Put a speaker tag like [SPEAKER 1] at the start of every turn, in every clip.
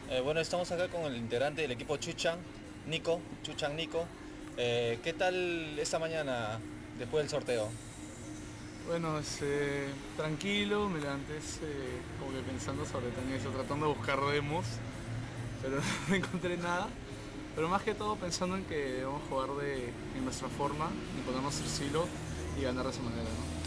[SPEAKER 1] Bueno, estamos acá con el integrante del equipo Chuchang, Nico, Chuchang Nico. ¿Qué tal esta mañana después del sorteo?
[SPEAKER 2] Bueno, tranquilo, me levanté como que pensando sobre también eso, tratando de buscar demos, pero no encontré nada. Pero más que todo pensando en que debemos jugar en nuestra forma, y ponernos estilo y ganar de esa manera, ¿no?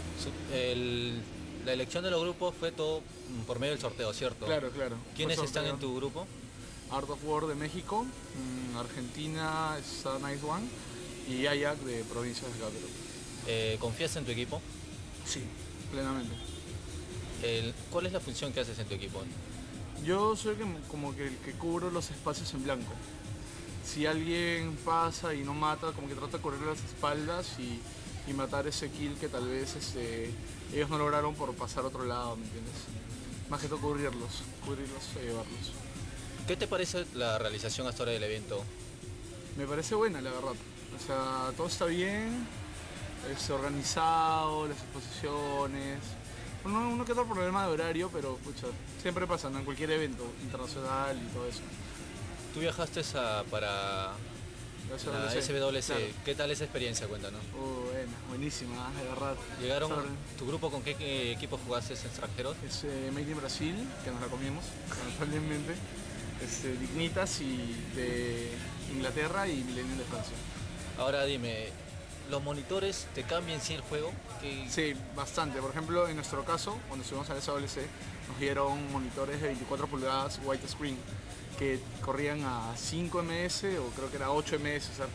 [SPEAKER 1] La elección de los grupos fue todo por medio del sorteo, ¿cierto?
[SPEAKER 2] Claro, claro. Fue
[SPEAKER 1] ¿Quiénes están
[SPEAKER 2] sorteo.
[SPEAKER 1] en tu grupo?
[SPEAKER 2] Art of War de México, Argentina está Nice One y Ajax de provincias de acá, Perú.
[SPEAKER 1] ¿Confías en tu equipo?
[SPEAKER 2] Sí, plenamente.
[SPEAKER 1] ¿Cuál es la función que haces en tu equipo?
[SPEAKER 2] Yo soy como que el que cubro los espacios en blanco. Si alguien pasa y no mata, como que trata de cubrir las espaldas y matar ese kill que tal vez ellos no lograron por pasar a otro lado, ¿me entiendes? Más que todo cubrirlos y llevarlos.
[SPEAKER 1] ¿Qué te parece la realización hasta ahora del evento?
[SPEAKER 2] Me parece buena, la verdad. O sea, todo está bien, es organizado, las exposiciones. Uno que otro problema de horario, pero pucha, siempre pasa, ¿no? En cualquier evento internacional y todo eso.
[SPEAKER 1] Tú viajaste para
[SPEAKER 2] La
[SPEAKER 1] la
[SPEAKER 2] SWC,
[SPEAKER 1] SWC.
[SPEAKER 2] claro.
[SPEAKER 1] ¿Qué tal esa experiencia? Cuéntanos.
[SPEAKER 2] Buena, buenísima, de verdad.
[SPEAKER 1] ¿Llegaron
[SPEAKER 2] Sobre-
[SPEAKER 1] tu grupo con qué equipo jugaste extranjeros?
[SPEAKER 2] Es Made in Brasil, que nos la comimos, lamentablemente. Dignitas y de Inglaterra y Millennium de Francia.
[SPEAKER 1] Ahora dime, ¿los monitores te cambian si el juego? ¿Qué-
[SPEAKER 2] Sí, bastante. Por ejemplo, en nuestro caso, cuando estuvimos al SWC, nos dieron monitores de 24 pulgadas widescreen que corrían a 5 ms o creo que era 8 ms, o sea,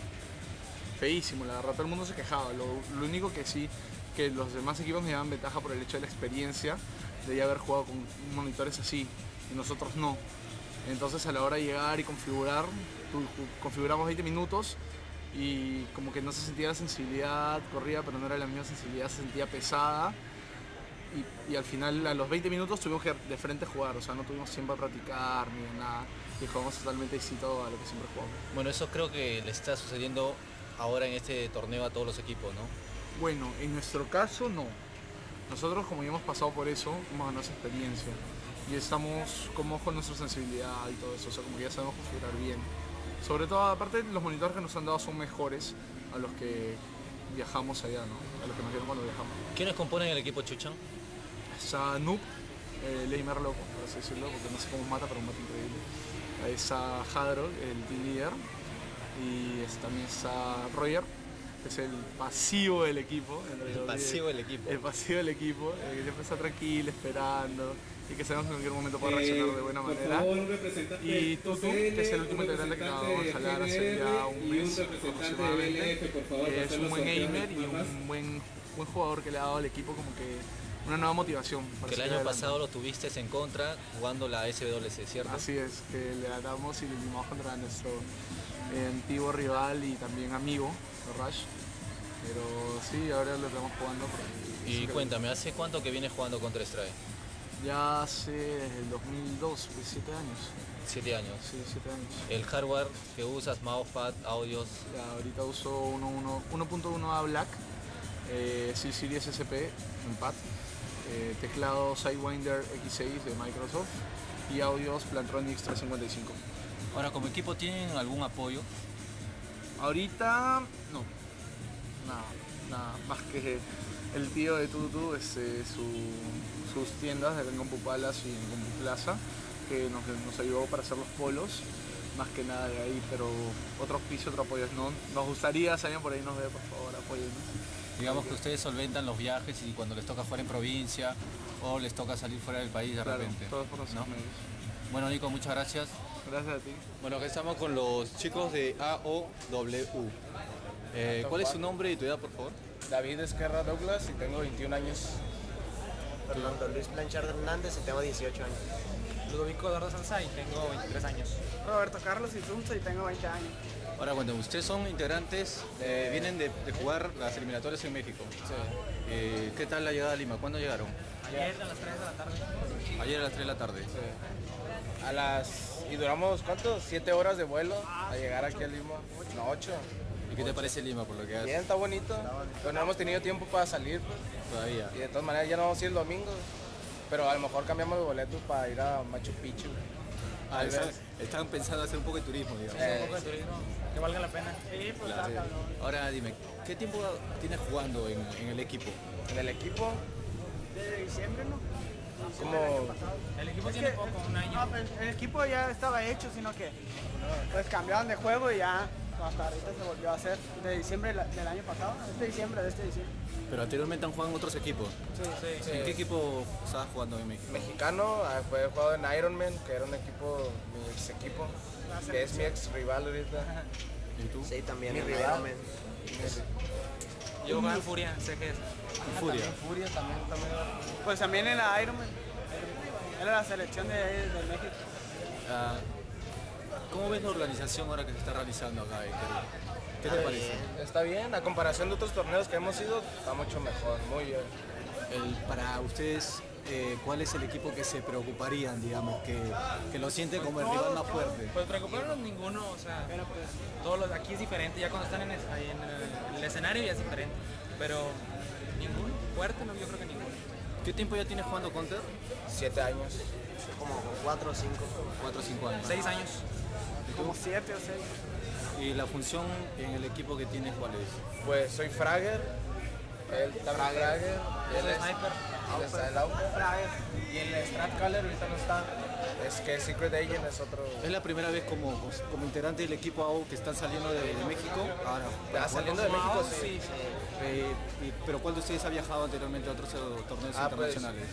[SPEAKER 2] feísimo, la verdad, todo el mundo se quejaba. Lo único que sí, que los demás equipos nos llevaban ventaja por el hecho de la experiencia de ya haber jugado con monitores así y nosotros no. Entonces a la hora de llegar y configurar, configuramos 20 minutos y como que no se sentía la sensibilidad, corría, pero no era la misma sensibilidad, se sentía pesada. Y al final, a los 20 minutos, tuvimos que de frente jugar, o sea, no tuvimos tiempo a practicar ni nada. Y jugamos totalmente distinto a lo que siempre jugamos.
[SPEAKER 1] Bueno, eso creo que le está sucediendo ahora en este torneo a todos los equipos, ¿no?
[SPEAKER 2] Bueno, en nuestro caso, no. Nosotros, como ya hemos pasado por eso, hemos ganado esa experiencia. Y estamos como con nuestra sensibilidad y todo eso, o sea, como que ya sabemos configurar bien. Sobre todo, aparte, los monitores que nos han dado son mejores a los que viajamos allá, ¿no? A los que nos dieron cuando viajamos.
[SPEAKER 1] ¿Quiénes componen el equipo Chuchan?
[SPEAKER 2] Está Noob, Leimer loco, por así decirlo, porque no sé cómo mata, pero mata increíble. Ahí está Hadro, el team leader. Y también está Roger, que es el pasivo del equipo.
[SPEAKER 1] El pasivo del equipo.
[SPEAKER 2] El pasivo del equipo, que siempre está tranquilo, esperando. Y que sabemos que en cualquier momento puede reaccionar de buena manera. Y Tutu, que es el último integrante que acabamos de jalar hace ya un mes aproximadamente. Es un buen gamer y un buen jugador que le ha dado al equipo como que una nueva motivación para
[SPEAKER 1] Que el
[SPEAKER 2] seguir
[SPEAKER 1] año
[SPEAKER 2] adelante.
[SPEAKER 1] pasado lo tuviste en contra jugando la SWC, ¿cierto?
[SPEAKER 2] Así es, que le ganamos y le dimos contra nuestro antiguo rival y también amigo, Rush. Pero sí, ahora lo estamos jugando.
[SPEAKER 1] Y cuéntame, ¿hace cuánto que vienes jugando contra Strike?
[SPEAKER 2] Ya hace desde el 2002, pues 7 años.
[SPEAKER 1] 7 años.
[SPEAKER 2] Sí, 7 años.
[SPEAKER 1] El hardware que usas, mousepad, audios.
[SPEAKER 2] Ya, ahorita uso 1.1A Black, Series SP en pad, teclado Sidewinder X6 de Microsoft y audios Plantronics 355.
[SPEAKER 1] Ahora, como equipo, ¿tienen algún apoyo?
[SPEAKER 2] Ahorita no, nada, más que el tío de Tutu, sus tiendas de en Pupalas y en Compuplaza, que nos ayudó para hacer los polos, más que nada de ahí, pero otro auspicio, otro apoyo no. Nos gustaría, si alguien por ahí nos ve, por favor, apóyennos.
[SPEAKER 1] Digamos que ustedes solventan los viajes y cuando les toca jugar en provincia o les toca salir fuera del país de
[SPEAKER 2] Claro,
[SPEAKER 1] repente.
[SPEAKER 2] todos por nuestros
[SPEAKER 1] ¿no?
[SPEAKER 2] medios.
[SPEAKER 1] Bueno, Nico, muchas gracias.
[SPEAKER 2] Gracias a ti.
[SPEAKER 1] Bueno, aquí estamos con los chicos de AOW. ¿Cuál es su nombre y tu edad, por favor?
[SPEAKER 3] David Esquerra Douglas y tengo 21 años.
[SPEAKER 4] Fernando Luis Blanchard Hernández y tengo 18 años.
[SPEAKER 5] Ludovico Eduardo Sanza y tengo 23 años.
[SPEAKER 6] Roberto Carlos Isunza y tengo 20 años.
[SPEAKER 1] Ahora, cuando ustedes son integrantes, vienen de jugar las eliminatorias en México. ¿Qué tal la llegada a Lima? ¿Cuándo llegaron?
[SPEAKER 5] Ayer a las 3 de la tarde.
[SPEAKER 1] Ayer a las 3 de la tarde.
[SPEAKER 3] Y duramos, ¿cuánto? 7 horas de vuelo a llegar aquí a Lima. No, 8.
[SPEAKER 1] ¿Y qué te parece Lima por lo que
[SPEAKER 3] Bien,
[SPEAKER 1] haces
[SPEAKER 3] está bonito. Pero no hemos tenido tiempo para salir, pues.
[SPEAKER 1] todavía?
[SPEAKER 3] Y de todas maneras ya no vamos a ir el domingo. Pero a lo mejor cambiamos de boletos para ir a Machu Picchu.
[SPEAKER 7] Están pensando hacer un poco de turismo, digamos.
[SPEAKER 5] Un poco de turismo, que valga la pena.
[SPEAKER 6] Sí, pues
[SPEAKER 7] Claro.
[SPEAKER 6] está cabrón.
[SPEAKER 7] Ahora dime, ¿qué tiempo tienes jugando en el equipo?
[SPEAKER 3] En el equipo,
[SPEAKER 6] Desde diciembre, ¿no?
[SPEAKER 3] como
[SPEAKER 5] El equipo
[SPEAKER 6] Es
[SPEAKER 5] tiene
[SPEAKER 6] que-
[SPEAKER 5] poco, un año.
[SPEAKER 6] No, pues el equipo ya estaba hecho, sino que pues cambiaron de juego y ya hasta ahorita se volvió a hacer. De diciembre del año pasado, de este diciembre.
[SPEAKER 7] Pero anteriormente han jugado en otros equipos.
[SPEAKER 5] Sí.
[SPEAKER 7] ¿En qué equipo estabas jugando en México?
[SPEAKER 3] mexicano, he jugado en Ironman, que era un equipo, mi ex equipo, que es mi ex rival ahorita.
[SPEAKER 7] ¿Y tú?
[SPEAKER 4] Sí, también
[SPEAKER 3] Mi
[SPEAKER 4] en
[SPEAKER 3] rival.
[SPEAKER 4] Ironman.
[SPEAKER 5] Yo jugaba en Furia, sé que es.
[SPEAKER 7] En Furia.
[SPEAKER 3] Furia también.
[SPEAKER 6] Pues también en la Ironman. Era la selección de México.
[SPEAKER 7] Ah, ¿Cómo ves la organización ahora que se está realizando acá en Perú? ¿Qué te parece?
[SPEAKER 3] Está bien, a comparación de otros torneos que hemos ido, está mucho mejor, muy bien.
[SPEAKER 7] Para ustedes, ¿cuál es el equipo que se preocuparían, digamos, que lo sienten como el rival más fuerte?
[SPEAKER 5] Pues preocuparnos ninguno, o sea, todos los, aquí es diferente, ya cuando están ahí en el escenario ya es diferente. Pero ninguno, fuerte no, yo creo que ninguno.
[SPEAKER 7] ¿Qué tiempo ya tienes jugando Counter?
[SPEAKER 3] 7 años.
[SPEAKER 4] Como 4 o 5.
[SPEAKER 7] 4 o 5 años.
[SPEAKER 5] 6 años.
[SPEAKER 6] Como 7 o 6.
[SPEAKER 7] ¿Y la función en el equipo que tienes cuál es?
[SPEAKER 3] Pues soy Fragger, él también Fragger,
[SPEAKER 5] Yo
[SPEAKER 3] él
[SPEAKER 5] soy
[SPEAKER 3] es
[SPEAKER 5] sniper.
[SPEAKER 3] él está el Auker, y el Stratcaller ahorita no está, es que Secret Agent es otro.
[SPEAKER 7] ¿Es la primera vez como integrante del equipo AU que están saliendo de México? Ahora, para
[SPEAKER 3] Saliendo
[SPEAKER 7] jugar
[SPEAKER 3] de
[SPEAKER 7] con-
[SPEAKER 3] México, sí.
[SPEAKER 7] ¿Pero cuál de ustedes ha viajado anteriormente a otros torneos
[SPEAKER 3] Ah, pues,
[SPEAKER 7] internacionales?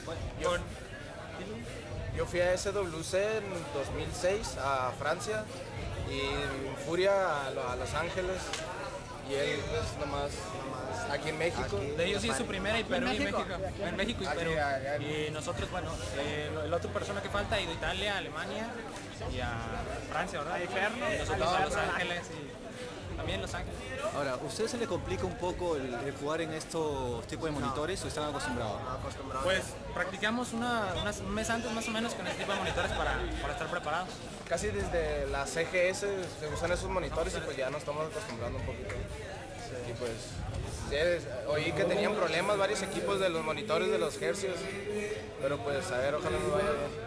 [SPEAKER 3] Yo fui a SWC en 2006 a Francia y en Furia a Los Ángeles y él pues nomás aquí en México.
[SPEAKER 5] De ellos sí es su primera y Perú y
[SPEAKER 6] México?
[SPEAKER 5] México. En México y
[SPEAKER 3] Aquí,
[SPEAKER 5] Perú.
[SPEAKER 3] allá.
[SPEAKER 5] Y nosotros, bueno, el otro persona que falta ha ido a Italia, a Alemania y a Francia, ¿verdad?
[SPEAKER 6] A Inferno.
[SPEAKER 5] Y nosotros a Los Ángeles y también Los Ángeles.
[SPEAKER 7] Ahora, ¿a ustedes se les complica un poco el jugar en estos tipos de monitores o están acostumbrados?
[SPEAKER 5] Pues practicamos un mes antes más o menos con este tipo de monitores para estar preparados.
[SPEAKER 3] Casi desde la CGS se usan esos monitores y pues ya nos estamos acostumbrando un poquito. Y pues oí que tenían problemas varios equipos de los monitores de los hercios, pero pues a ver, ojalá nos vaya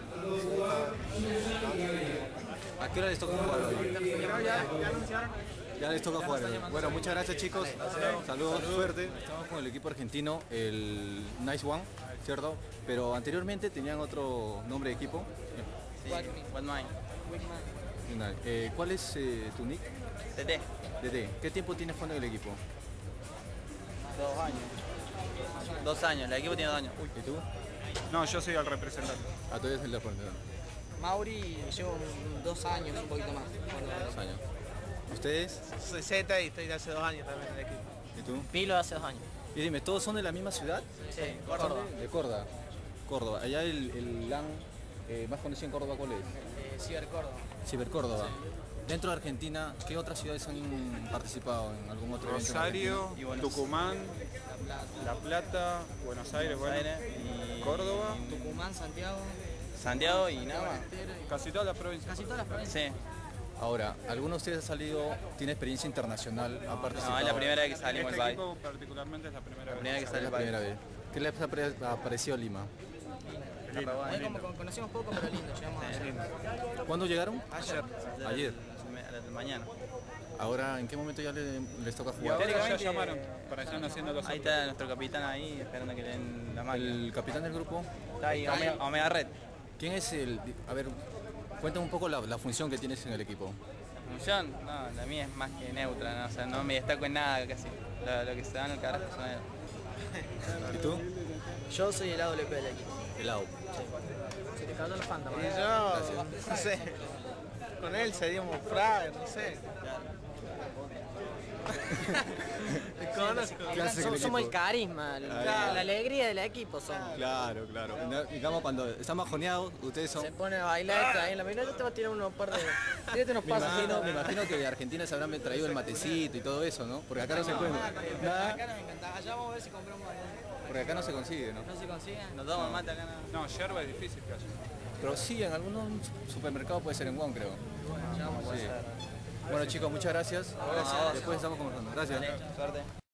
[SPEAKER 3] bien.
[SPEAKER 7] ¿A qué hora les toca jugar hoy?
[SPEAKER 6] Ya anunciaron.
[SPEAKER 7] Ya les toca jugar. Bueno, muchas gracias chicos. Saludos, suerte. Estamos con el equipo argentino, el Nice One, ¿cierto? Pero anteriormente tenían otro nombre de equipo. ¿Cuál es tu nick?
[SPEAKER 8] TT,
[SPEAKER 7] DD. ¿Qué tiempo tienes jugando en el equipo?
[SPEAKER 8] 2 años. 2 años, el equipo tiene 2 años.
[SPEAKER 7] ¿Y tú?
[SPEAKER 9] No, yo soy el representante.
[SPEAKER 7] A tú eres el representante.
[SPEAKER 10] Mauri, llevo 2 años, un poquito más.
[SPEAKER 7] 2 años. ¿Ustedes?
[SPEAKER 8] Soy Z y estoy de hace 2 años también en el equipo.
[SPEAKER 7] ¿Y tú?
[SPEAKER 10] Pilo hace 2 años.
[SPEAKER 7] Y dime, ¿todos son de la misma ciudad?
[SPEAKER 8] Sí,
[SPEAKER 7] Córdoba. De Córdoba. Córdoba. Allá el LAN más conocido en Córdoba, ¿cuál es?
[SPEAKER 10] Ciber Córdoba.
[SPEAKER 7] Ciber Córdoba. Dentro de Argentina, ¿qué otras ciudades han participado en algún otro evento? en
[SPEAKER 9] Rosario,
[SPEAKER 7] Argentina?
[SPEAKER 8] Y Buenos
[SPEAKER 9] Tucumán, La Plata, Buenos Aires, bueno,
[SPEAKER 8] y
[SPEAKER 9] Córdoba,
[SPEAKER 10] Tucumán, Santiago.
[SPEAKER 8] Santiago y nada más.
[SPEAKER 9] casi todas las provincias.
[SPEAKER 10] Casi todas las provincias.
[SPEAKER 8] Sí,
[SPEAKER 7] Ahora, ¿alguno de ustedes ha salido, tiene experiencia internacional, ha participado?
[SPEAKER 8] no, es la primera vez que salimos
[SPEAKER 9] Este
[SPEAKER 8] del país.
[SPEAKER 9] equipo particularmente es la primera vez.
[SPEAKER 8] primera que
[SPEAKER 7] Es
[SPEAKER 8] sale
[SPEAKER 7] la
[SPEAKER 8] del país.
[SPEAKER 7] primera vez. ¿Qué les ha parecido Lima?
[SPEAKER 10] Es como que conocimos poco, pero lindo. Llegamos a
[SPEAKER 7] ¿Cuándo llegaron? Ayer.
[SPEAKER 8] Mañana.
[SPEAKER 7] Ahora, ¿en qué momento ya les toca
[SPEAKER 9] Y
[SPEAKER 7] jugar?
[SPEAKER 9] ahora ya
[SPEAKER 8] Teóricamente-
[SPEAKER 9] llamaron para allá haciendo los
[SPEAKER 8] Ahí está nuestro capitán ahí esperando que le den la máquina.
[SPEAKER 7] El capitán del grupo.
[SPEAKER 8] Está ahí, Omega Red.
[SPEAKER 7] ¿Quién es el...? A ver, cuéntame un poco la función que tienes en el equipo.
[SPEAKER 8] Función, no, la mía es más que neutra, ¿no? O sea, no me destaco en nada casi. Lo que se dan el carajo son ellos.
[SPEAKER 7] ¿Y tú?
[SPEAKER 10] Yo soy el AWP del equipo.
[SPEAKER 7] El AU.
[SPEAKER 10] Se te cayó los fantasmas.
[SPEAKER 8] Y yo, no sé, con él seríamos Fraga, no sé.
[SPEAKER 10] Somos el carisma, la alegría del equipo somos.
[SPEAKER 7] Claro, claro. Digamos, cuando están bajoneados, ustedes son...
[SPEAKER 10] Se pone a bailar ahí en la mina, yo te voy a tirar unos par de... Tírate unos
[SPEAKER 7] Me
[SPEAKER 10] pasos.
[SPEAKER 7] imagino que de Argentina se habrán traído el matecito y todo eso, ¿no? Porque acá no se encuentra. Nada,
[SPEAKER 10] Acá nos encanta. Allá vamos a ver si compramos algo.
[SPEAKER 7] porque acá no se consigue, ¿no?
[SPEAKER 10] No se consigue.
[SPEAKER 8] Nos damos mate acá nada.
[SPEAKER 9] No, yerba es difícil que haya.
[SPEAKER 7] Pero sí, en algunos supermercados puede ser en Wong, creo. Sí. Bueno chicos, muchas gracias. Después estamos conversando. Gracias.
[SPEAKER 8] Suerte.